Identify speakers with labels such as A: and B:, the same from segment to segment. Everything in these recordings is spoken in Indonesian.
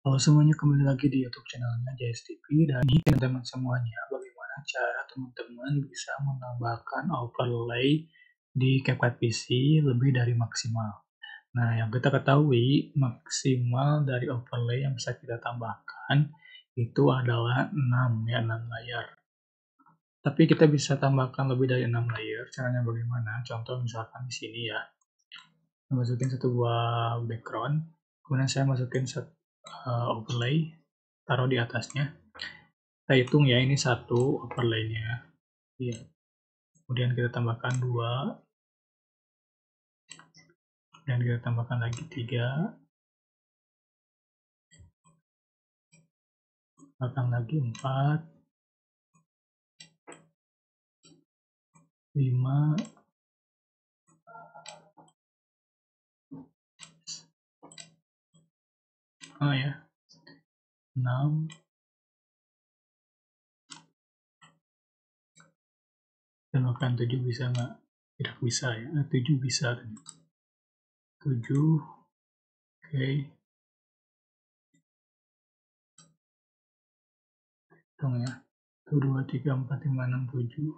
A: Halo semuanya, kembali lagi di YouTube channelnya JS TV, dan ini teman-teman semuanya bagaimana cara teman-teman bisa menambahkan overlay di CapCut PC lebih dari maksimal. Nah, yang kita ketahui maksimal dari overlay yang bisa kita tambahkan itu adalah 6 ya, 6 layar. Tapi kita bisa tambahkan lebih dari 6 layer. Caranya bagaimana? Contoh misalkan di sini ya. Saya masukin satu buah background, kemudian saya masukin overlay, taruh di atasnya. Kita hitung ya, ini satu overlaynya. Ya. Kemudian kita tambahkan 2, dan kita tambahkan lagi 3, tambahkan lagi 4, 5, 6, dan bahkan 7 bisa nggak? Tidak bisa ya, 7 bisa. 7, oke. Hitung ya, 1, 2, 3, 4, 5, 6, 7,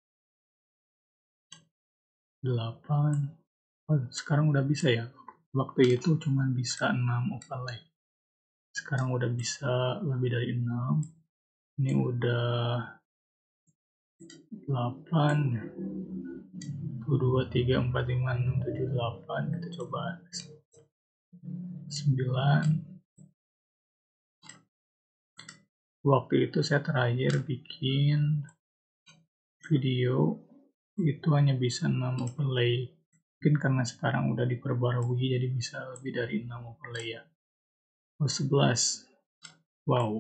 A: 8. Oh, sekarang udah bisa ya. Waktu itu cuma bisa 6 overlay. Sekarang udah bisa lebih dari 6. Ini udah 8. 1, 2, 3, 4, 5, 6, 7, 8. Kita coba 9. Waktu itu saya terakhir bikin video itu hanya bisa 6 overlay. Mungkin karena sekarang udah diperbarui jadi bisa lebih dari 6 overlay ya. 11. Wow.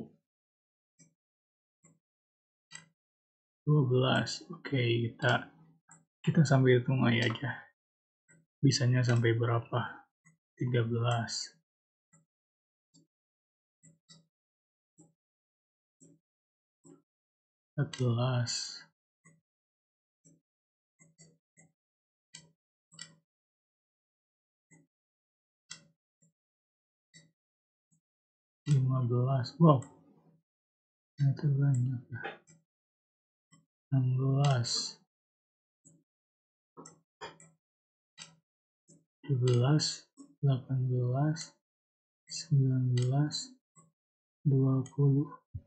A: 12. Oke, kita sambil hitung aja. Bisanya sampai berapa? 13. 14. 15. Wow. Itu banyak ya. 16. 17. 18. 19. 20.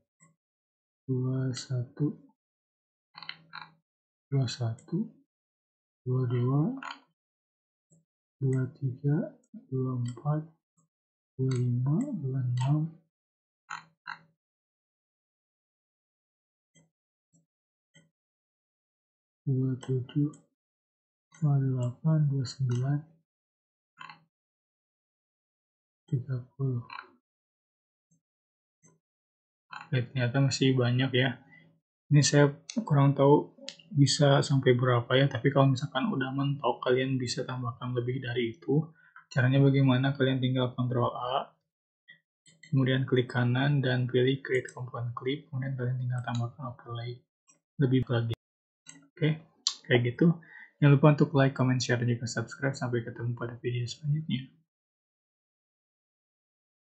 A: 21. 21. 22. 23. 24. 25. 26. 27, 28, 29, 30. Ternyata masih banyak ya. Ini saya kurang tahu bisa sampai berapa ya, tapi kalau misalkan udah mentok, kalian bisa tambahkan lebih dari itu. Caranya bagaimana? Kalian tinggal Ctrl A, kemudian klik kanan dan pilih Create Component Clip, kemudian kalian tinggal tambahkan overlay lebih lagi. Oke, kayak gitu. Jangan lupa untuk like, comment, share, dan juga subscribe. Sampai ketemu pada video selanjutnya.